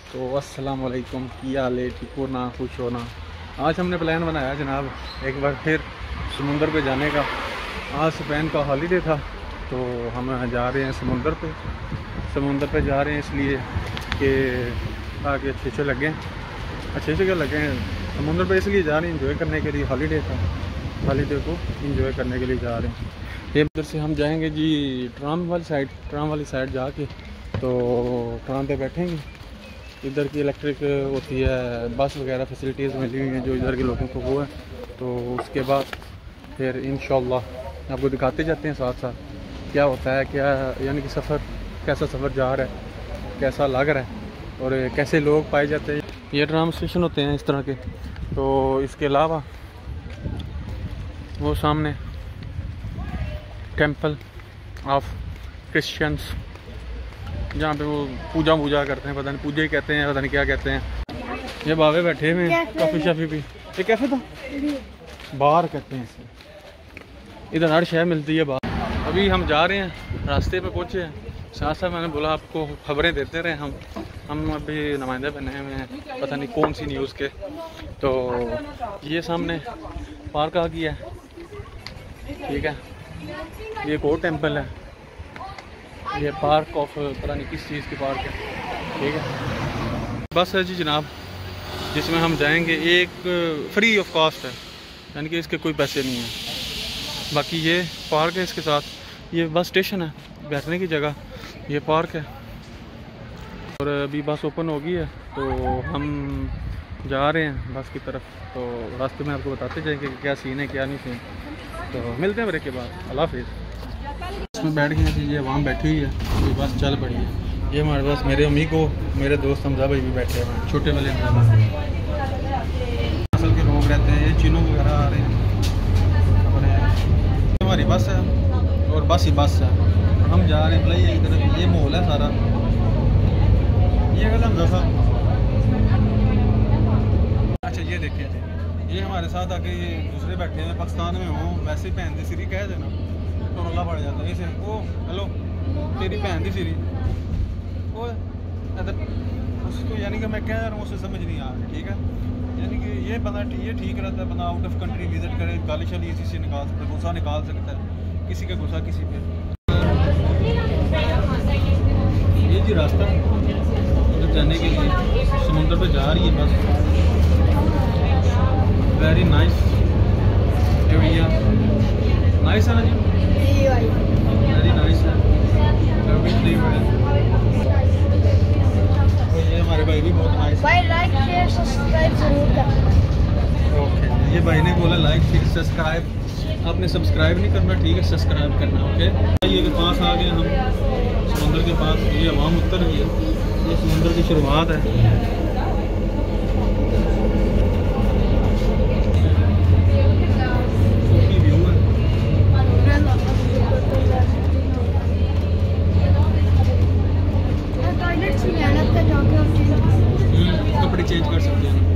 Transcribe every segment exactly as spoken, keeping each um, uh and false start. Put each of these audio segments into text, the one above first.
तो अस्सलाम वालेकुम, की हाल है, ठीक हो ना, खुश हो ना। आज हमने प्लान बनाया जनाब एक बार फिर समुंदर पे जाने का। आज स्पेन का हॉलीडे था तो हम जा रहे हैं समुंदर पे। समुंदर पे जा रहे हैं इसलिए कि ताकि अच्छे अच्छे लगें, अच्छे अच्छे क्या लगें। समुंदर पे इसलिए जा रहे हैं इंजॉय करने के लिए, हॉलीडे था, हॉलीडे को इंजॉय करने के लिए जा रहे हैं। ये उधर से हम जाएंगे जी ट्राम वाली साइड, ट्राम वाली साइड जाके तो ट्राम पे बैठेंगे। इधर की इलेक्ट्रिक होती है बस वगैरह फैसिलिटीज़ मिली हुई हैं जो इधर के लोगों को वो है। तो उसके बाद फिर इंशाल्लाह आपको दिखाते जाते हैं साथ साथ क्या होता है, क्या यानी कि सफ़र कैसा सफ़र जा रहा है, कैसा लग रहा है और कैसे लोग पाए जाते हैं। ये ट्राम स्टेशन होते हैं इस तरह के। तो इसके अलावा वो सामने टेंपल ऑफ क्रिश्चियंस जहाँ पे वो पूजा पूजा करते हैं, पता नहीं पूजा ही कहते हैं, पता नहीं क्या कहते हैं। ये बावे बैठे हुए हैं काफ़ी शाफी भी। ये कैफे था, बार कहते हैं इसे, इधर हर शय मिलती है बाहर। अभी हम जा रहे हैं, रास्ते पे पहुँचे हैं। साथ साथ मैंने बोला आपको खबरें देते रहे हम हम अभी नुमाइंदे बने हुए हैं पता नहीं कौन सी न्यूज़ के। तो ये सामने पार्क आ गया है, ठीक है। ये एक और टेंपल है, ये पार्क ऑफ पता नहीं किस चीज़ की पार्क है, ठीक है। बस है जी जनाब जिसमें हम जाएंगे, एक फ्री ऑफ कॉस्ट है, यानी कि इसके कोई पैसे नहीं हैं। बाकी ये पार्क है, इसके साथ ये बस स्टेशन है, बैठने की जगह, ये पार्क है। और अभी बस ओपन हो गई है तो हम जा रहे हैं बस की तरफ। तो रास्ते में आपको बताते जाएंगे कि क्या सीन है क्या नहीं सीन। तो मिलते हैं ब्रेक के बाद, अल्लाह हाफिज़। इसमें बैठ गए हैं, ये वहाँ बैठी हुई है, ये बस चल पड़ी है। ये हमारे पास मेरे अम्मी को मेरे दोस्त हमजा भाई भी बैठे हुए हैं, छोटे वाले हमजा भाई असल के लोग रहते हैं। ये चीनों वगैरह आ रहे हैं और हमारी बस है और बस ही बस है। हम जा रहे हैं भलाई एक तरफ, ये माहौल है सारा। ये गल हमजा साहब, अच्छा ये देखिए जी, ये हमारे साथ आके ये दूसरे बैठे हैं, पाकिस्तान में हो वैसे भैन दी सिरी कह देना तो रोला पड़ जाता है। इसे ओ हेलो तेरी भैन दी सिरी ओ इधर उसको, यानी कि मैं कह रहा हूँ उसे समझ नहीं आ रही, ठीक है। यानी कि ये बंदा ये ठीक रहता है, बंदा आउट ऑफ कंट्री विजिट करे, गाली शाली इसी से निकाल सकता है, गुस्सा निकाल सकता है, किसी का गुस्सा किसी पे। ये जी रास्ता उधर जाने के लिए, समुद्र पे जा रही है बस। वेरी नाइस एरिया, नाइस है ना जी, वेरी नाइस है। ये हमारे भाई भी बहुत नाइस भाई, लाइक शेयर सब्सक्राइब जरूर करना। ओके, ये भाई ने बोला लाइक शेयर सब्सक्राइब, आपने सब्सक्राइब नहीं करना, ठीक है, सब्सक्राइब करना। ओके, ये के पास आ गए हम, समुद्र के पास। ये हवा उतर गई है, ये समुद्र की शुरुआत है। कपड़े चेंज कर सकते हैं।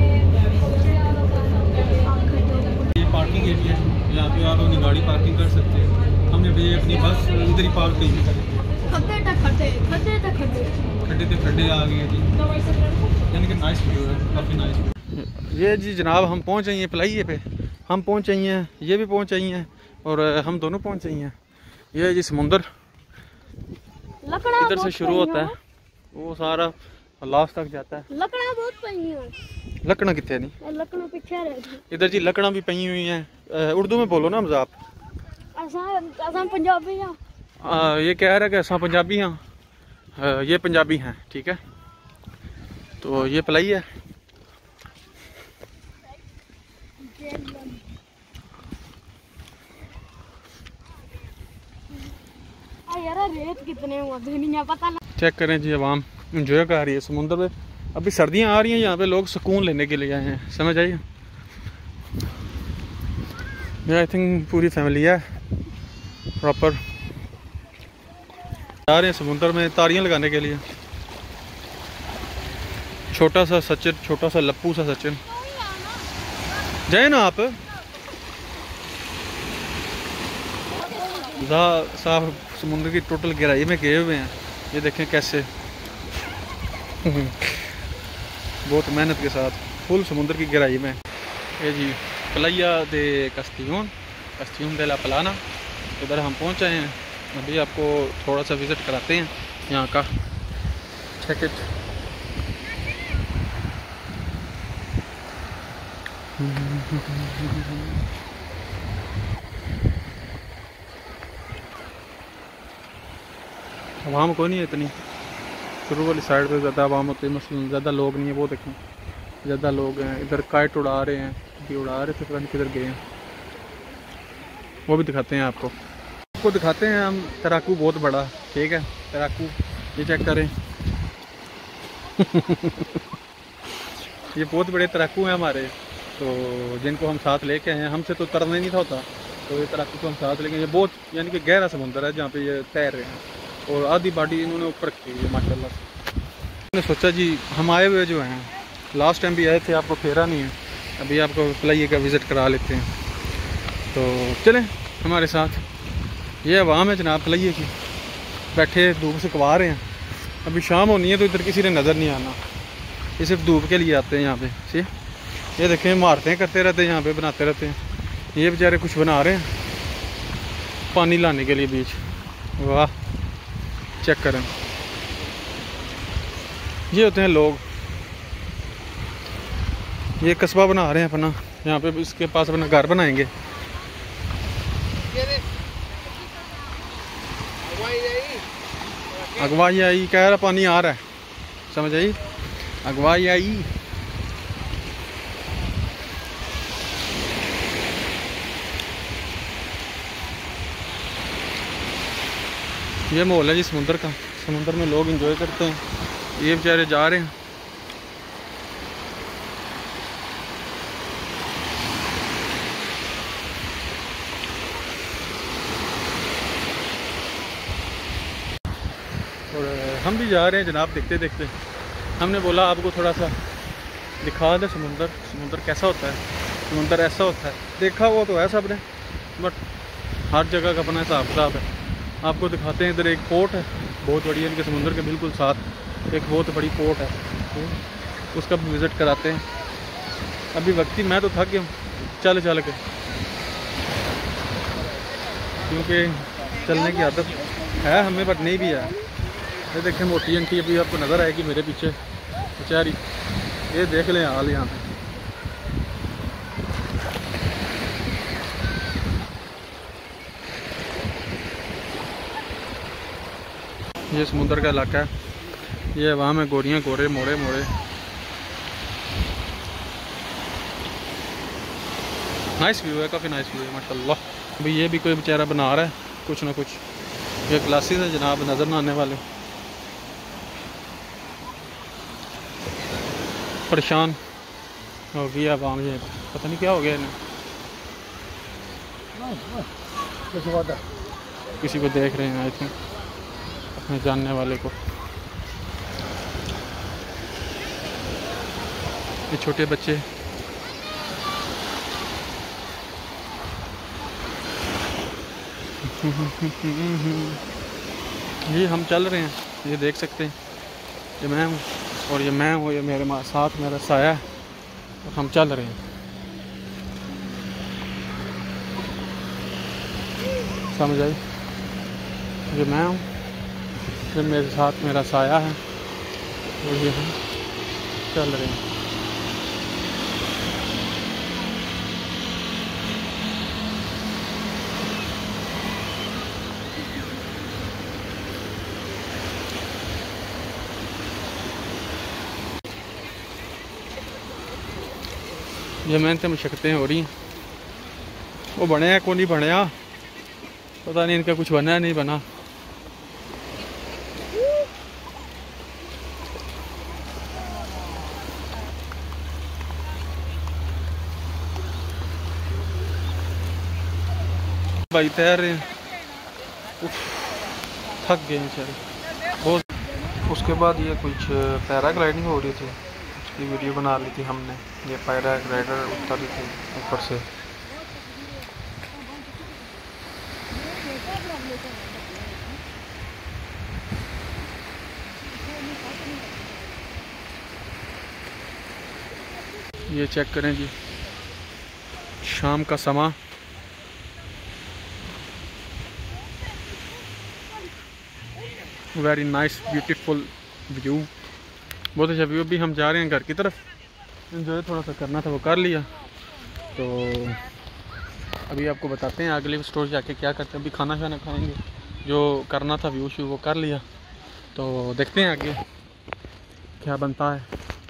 ये पार्किंग एरिया है, यहाँ पे आप अपनी गाड़ी पार्किंग कर सकते हैं। हम अभी अपनी बस इधर ही पार्क करेंगे। खड्डे खड्डे खड्डे आ गए जी, यानी कि नाइस व्यू है, काफ़ी नाइस। ये जी जनाब हम पहुँच जाइए पलाइए पे, हम पहुँच जाइए हैं, ये भी पहुँच जाइए हैं और हम दोनों पहुँच जाइए हैं। ये जी समुंदर इधर से शुरू होता है, वो सारा लास्ट तक जाता है। लकड़ा बहुत पई हैं, लकड़ा कितने नहीं, लकड़ा पीछे रह गई। इधर जी लकड़ा भी पई हुई हैं। उर्दू में बोलो ना हमजा आप। असां पंजाबी हां, ये कह रहा है कि असां पंजाबी हाँ, ये पंजाबी हैं, ठीक है। तो ये पलाई है, यार रेत कितने हुआ दुनिया पता ना। चेक करें जी, आवाम इंजॉय कर रही है समुद्र पे। अभी सर्दियां आ रही हैं, यहाँ पे लोग सुकून लेने के लिए आए हैं, समझ आइए। ये आई थिंक पूरी फैमिली है प्रॉपर, जा रहे हैं समुद्र में तारियां लगाने के लिए। छोटा सा सचिन, छोटा सा लप्पू सा सचिन, जाए ना आप। साहब समुद्र की टोटल गहराई में गए हुए हैं, ये देखें कैसे बहुत मेहनत के साथ फुल समुद्र की गहराई में। ये जी प्लाया दे कस्तियोन कस्तियोन दे ला प्लाना, इधर हम पहुंच आए हैं। अभी आपको थोड़ा सा विज़िट कराते हैं यहाँ का। Check it. आवाम को नहीं है इतनी, शुरू वाली साइड पे ज़्यादा आवाम होती है, मसलन ज़्यादा लोग नहीं है। वो देखें ज़्यादा लोग हैं। इधर काइट उड़ा रहे हैं, अभी उड़ा रहे थे, पता नहीं किधर गए हैं। वो भी दिखाते हैं आपको आपको दिखाते हैं हम। तैराकू बहुत बड़ा, ठीक है, तैराकू ये चेक करें। ये बहुत बड़े तैराकू हैं हमारे, तो जिनको हम साथ लेके आए हैं। हमसे तो तरना ही नहीं था होता, तो ये तैराकू को हम साथ लेके। ये बहुत यानी कि गहरा समुंदर है जहाँ पे ये तैर रहे हैं, और आधी बॉडी इन्होंने ऊपर रखी हुई है माशाल्लाह से। मैंने सोचा जी हम आए हुए जो हैं, लास्ट टाइम भी आए थे, आपको फेरा नहीं है, अभी आपको प्लाया का विज़िट करा लेते हैं। तो चलें हमारे साथ। ये आवाम है जनाब प्लाया की, बैठे धूप से कवा रहे हैं। अभी शाम होनी है तो इधर किसी ने नज़र नहीं आना, ये सिर्फ धूप के लिए आते हैं यहाँ पे। ठीक, ये देखें मारते करते रहते हैं यहाँ पे, बनाते रहते हैं। ये बेचारे कुछ बना रहे हैं पानी लाने के लिए बीच। वाह, चेक करें, ये होते हैं लोग। ये कस्बा बना रहे हैं अपना, यहाँ पे इसके पास अपना घर बनाएंगे। अगवाई आई कह रहा, पानी आ रहा है, समझ आई, अगवाई आई। ये माहौल है जी समुंदर का। समुंदर में लोग एंजॉय करते हैं, ये बेचारे जा रहे हैं। और हम भी जा रहे हैं जनाब, देखते देखते। हमने बोला आपको थोड़ा सा दिखा दे समुंदर, समुंदर कैसा होता है, समुंदर ऐसा होता है। देखा वो तो है सब ने, बट हर जगह का अपना हिसाब किताब है। आपको दिखाते हैं। इधर एक पोर्ट है बहुत बड़ी, इनके समुंदर के बिल्कुल साथ एक बहुत बड़ी पोर्ट है, तो उसका भी विज़िट कराते हैं। अभी वक्त ही मैं तो थक गया हूँ चल चल के, क्योंकि चलने की आदत है हमें, बट नहीं भी है। ये देखें मोटी आंटी अभी आपको नज़र आएगी मेरे पीछे बेचारी, ये देख लें हाल यहाँ पे। ये समुंदर का इलाका है, ये वहाँ में गोरियाँ गोरे मोड़े मोड़े। नाइस व्यू है, काफ़ी नाइस व्यू है माशाल्लाह। अभी ये भी कोई बेचारा बना रहा है कुछ ना कुछ। ये क्लासेस हैं जनाब, नज़र ना आने वाले। परेशान हो गया आवाम, ये पता नहीं क्या हो गया इन्हें, किसी को देख रहे हैं आई थिंक, अपने जानने वाले को। ये छोटे बच्चे ये हम चल रहे हैं, ये देख सकते हैं। ये मैं हूँ और ये मैं हूँ, ये मेरे साथ मेरा साया है, और हम चल रहे हैं। समझ आई, ये मैं हूँ, ये मेरे साथ मेरा साया है, और ये हम चल रहे हैं। ये मेहनतें मशक्क़तें हो रही हैं। वो बने हैं कौन नहीं बने, पता नहीं इनका कुछ बना है नहीं बना। भाई तैर रहे हैं, थक गए बेचारे बहुत। उसके बाद ये कुछ पैराग्लाइडिंग हो रही थी, उसकी वीडियो बना ली थी हमने। ये पैराग्लाइडर उतरी थी ऊपर से। ये चेक करें जी, शाम का समा। वेरी नाइस ब्यूटीफुल व्यू, बहुत अच्छा व्यू। अभी हम जा रहे हैं घर की तरफ, एंजॉय थोड़ा सा करना था वो कर लिया। तो अभी आपको बताते हैं अगले स्टोर जाके क्या करते हैं। अभी खाना शाना खाएंगे, जो करना था व्यू शू वो कर लिया। तो देखते हैं आगे क्या बनता है।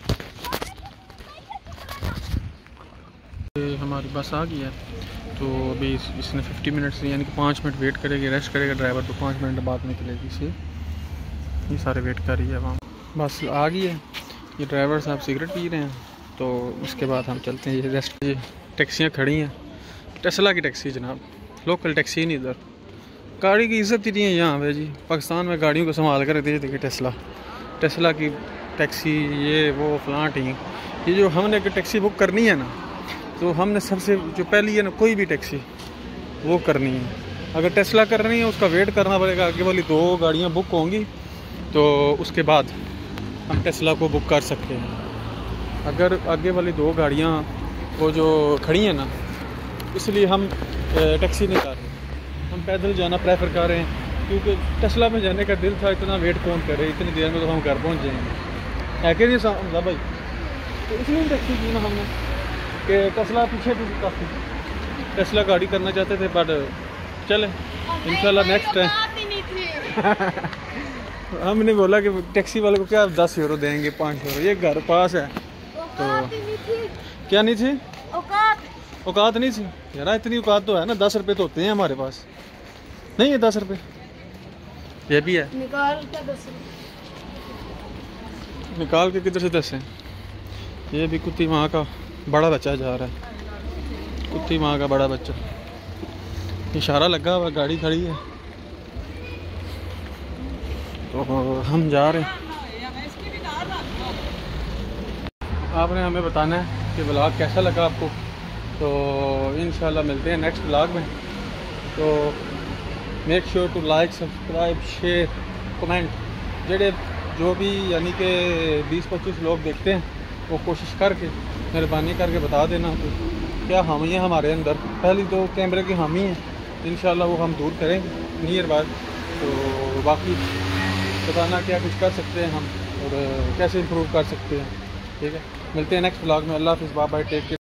ये हमारी बस आ गई है, तो अभी इस, इसने फिफ्टी मिनट से यानी कि पाँच मिनट वेट करेगी, रेस्ट करेगा ड्राइवर, तो पाँच मिनट बाद निकलेगी इसे। ये सारे वेट कर रही है वहाँ, बस आ गई है। ये ड्राइवर साहब सिगरेट पी रहे हैं, तो उसके बाद हम चलते हैं। ये रेस्ट, ये टैक्सियाँ खड़ी हैं, टेस्ला की टैक्सी जनाब, लोकल टैक्सी नहीं। इधर गाड़ी की इज्जत ही नहीं है यहाँ पे जी। पाकिस्तान में गाड़ियों को संभाल कर रखती है टेस्ला, टेस्ला की टैक्सी, ये वो फलां ठीक। ये जो हमने अगर टैक्सी बुक करनी है ना, तो हमने सबसे जो पहली है ना कोई भी टैक्सी वो करनी है। अगर टेस्ला करनी है उसका वेट करना पड़ेगा, आगे वाली दो गाड़ियाँ बुक होंगी तो उसके बाद हम टेस्ला को बुक कर सकते हैं। अगर आगे वाली दो गाड़ियाँ वो जो खड़ी हैं ना, इसलिए हम टैक्सी नहीं कर रहे, हम पैदल जाना प्रेफर कर रहे हैं। क्योंकि टेस्ला में जाने का दिल था, इतना वेट कौन करे, इतनी देर में तो हम घर पहुंच जाएंगे, है कि नहीं समझा भाई। तो इसलिए टैक्सी की ना हमने कि टेस्ला पीछे भी काफ़ी टेस्ला गाड़ी करना चाहते थे, बट चले इंशाल्लाह नेक्स्ट टाइम। हमने बोला कि टैक्सी वाले को क्या दस यूरो देंगे, पाँच यूरो, ये घर पास है। तो क्या नहीं थी औकात, औकात नहीं थी यार, इतनी औकात तो है ना, दस रुपये तो होते हैं हमारे पास, नहीं है दस रुपये, ये भी है। निकाल के दस निकाल के किधर से दस है। ये भी कुत्ती माँ का बड़ा बच्चा जा रहा है, कुत्ती माँ का बड़ा बच्चा, इशारा लगा हुआ, गाड़ी खड़ी है, तो हम जा रहे हैं। आपने हमें बताना है कि ब्लॉग कैसा लगा आपको, तो इंशाल्लाह मिलते हैं नेक्स्ट ब्लॉग में। तो make sure to like, subscribe, share, comment. जेडे जो भी यानी कि बीस पच्चीस लोग देखते हैं, वो कोशिश करके मेहरबानी करके बता देना तो क्या हामी है हमारे अंदर। पहली तो कैमरे की हामी है, इंशाल्लाह वो हम दूर करेंगे नियर बार। तो बाकी बताना क्या कुछ कर सकते हैं हम और कैसे इम्प्रूव कर सकते हैं। ठीक है, मिलते हैं नेक्स्ट ब्लॉग में। अल्लाह हाफ़िज़, बाय बाय, टेक केयर।